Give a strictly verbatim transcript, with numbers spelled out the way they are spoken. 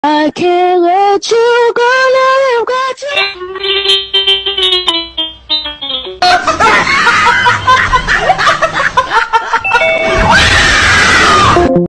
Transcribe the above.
I can't let you go now. I've got to